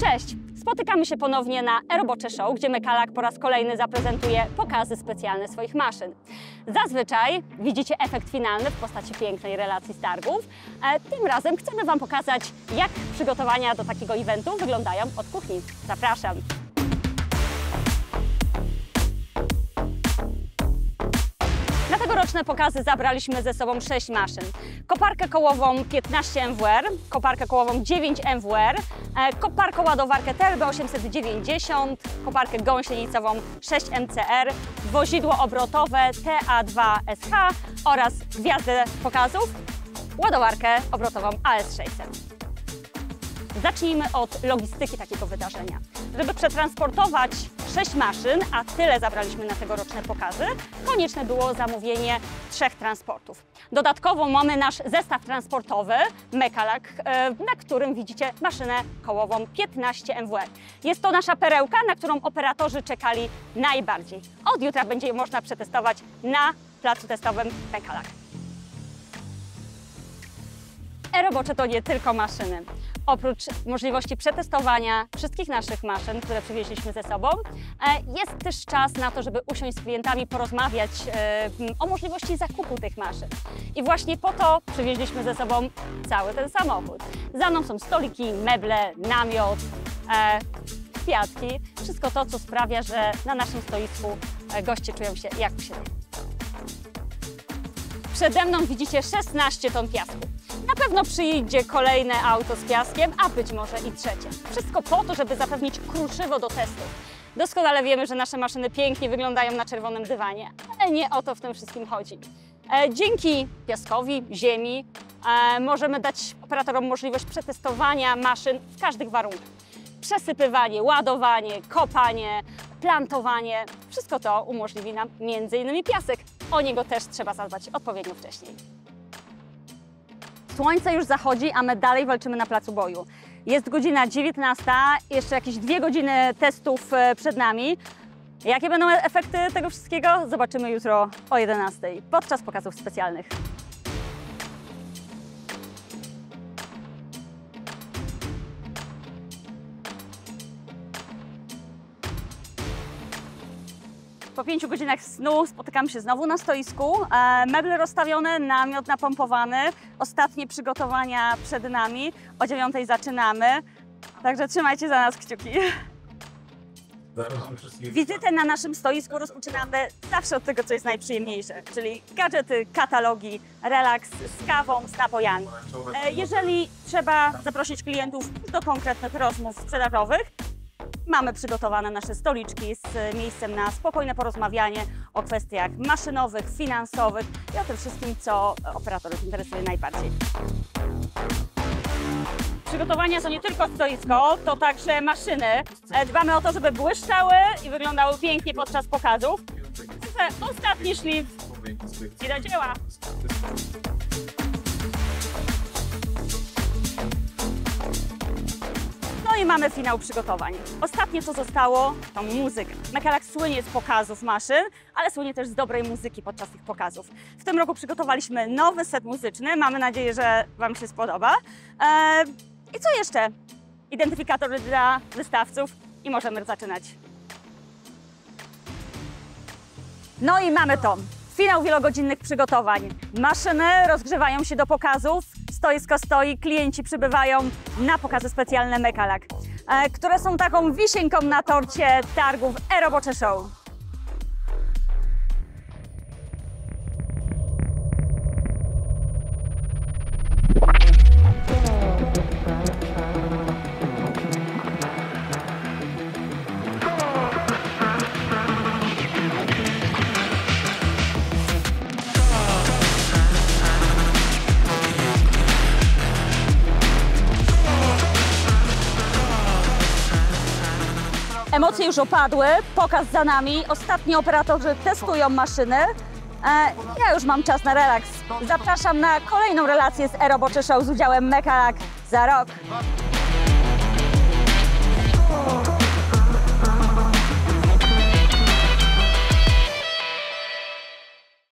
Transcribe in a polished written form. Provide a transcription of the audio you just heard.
Cześć! Spotykamy się ponownie na e-Robocze Show, gdzie Mekalak po raz kolejny zaprezentuje pokazy specjalne swoich maszyn. Zazwyczaj widzicie efekt finalny w postaci pięknej relacji z targów. Tym razem chcemy Wam pokazać, jak przygotowania do takiego eventu wyglądają od kuchni. Zapraszam! Na tegoroczne pokazy zabraliśmy ze sobą 6 maszyn. Koparkę kołową 15 MWR, koparkę kołową 9 MWR, koparko-ładowarkę TLB 890, koparkę gąsienicową 6 MCR, wozidło obrotowe TA2SH oraz gwiazdę pokazów, ładowarkę obrotową AS600. Zacznijmy od logistyki takiego wydarzenia. Żeby przetransportować 6 maszyn, a tyle zabraliśmy na tegoroczne pokazy, konieczne było zamówienie 3 transportów. Dodatkowo mamy nasz zestaw transportowy Mekalak, na którym widzicie maszynę kołową 15 MWR. Jest to nasza perełka, na którą operatorzy czekali najbardziej. Od jutra będzie ją można przetestować na placu testowym Mekalak. E-Robocze to nie tylko maszyny. Oprócz możliwości przetestowania wszystkich naszych maszyn, które przywieźliśmy ze sobą, jest też czas na to, żeby usiąść z klientami, porozmawiać o możliwości zakupu tych maszyn. I właśnie po to przywieźliśmy ze sobą cały ten samochód. Za mną są stoliki, meble, namiot, kwiatki. Wszystko to, co sprawia, że na naszym stoisku goście czują się jak u siebie. Przede mną widzicie 16 ton piasku. Na pewno przyjdzie kolejne auto z piaskiem, a być może i trzecie. Wszystko po to, żeby zapewnić kruszywo do testów. Doskonale wiemy, że nasze maszyny pięknie wyglądają na czerwonym dywanie, ale nie o to w tym wszystkim chodzi. Dzięki piaskowi, ziemi możemy dać operatorom możliwość przetestowania maszyn w każdych warunkach. Przesypywanie, ładowanie, kopanie, plantowanie. Wszystko to umożliwi nam m.in. piasek. O niego też trzeba zadbać odpowiednio wcześniej. Słońce już zachodzi, a my dalej walczymy na placu boju. Jest godzina 19, jeszcze jakieś 2 godziny testów przed nami. Jakie będą efekty tego wszystkiego? Zobaczymy jutro o 11 podczas pokazów specjalnych. Po 5 godzinach snu spotykamy się znowu na stoisku. Meble rozstawione, namiot napompowany. Ostatnie przygotowania przed nami. O 9 zaczynamy. Także trzymajcie za nas kciuki. Wizytę na naszym stoisku rozpoczynamy zawsze od tego, co jest najprzyjemniejsze, czyli gadżety, katalogi, relaks z kawą, z napojami. Jeżeli trzeba zaprosić klientów do konkretnych rozmów sprzedażowych, mamy przygotowane nasze stoliczki z miejscem na spokojne porozmawianie o kwestiach maszynowych, finansowych i o tym wszystkim, co operatorów interesuje najbardziej. Przygotowania to nie tylko stoisko, to także maszyny. Dbamy o to, żeby błyszczały i wyglądały pięknie podczas pokazów. Ostatni szlif i do dzieła. No i mamy finał przygotowań. Ostatnie, co zostało, to muzyka. Mekalak słynie z pokazów maszyn, ale słynie też z dobrej muzyki podczas tych pokazów. W tym roku przygotowaliśmy nowy set muzyczny. Mamy nadzieję, że Wam się spodoba. I co jeszcze? Identyfikatory dla wystawców i możemy zaczynać. No i mamy to. Finał wielogodzinnych przygotowań. Maszyny rozgrzewają się do pokazów, stoisko stoi, klienci przybywają na pokazy specjalne Mekalak, które są taką wisienką na torcie targów e-Robocze Show. Emocje już opadły, pokaz za nami, ostatni operatorzy testują maszyny. Ja już mam czas na relaks. Zapraszam na kolejną relację z e-Robocze Show z udziałem Mekalak za rok.